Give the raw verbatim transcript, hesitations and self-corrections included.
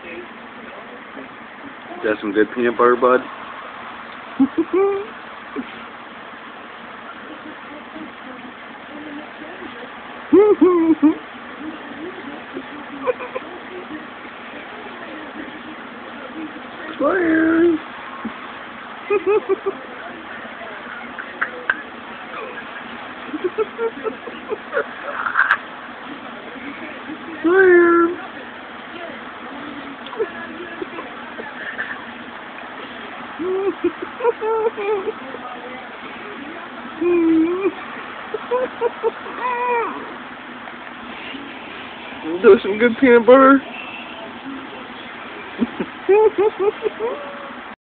Got some good peanut butter, bud? Claire! Claire! Do some good peanut butter.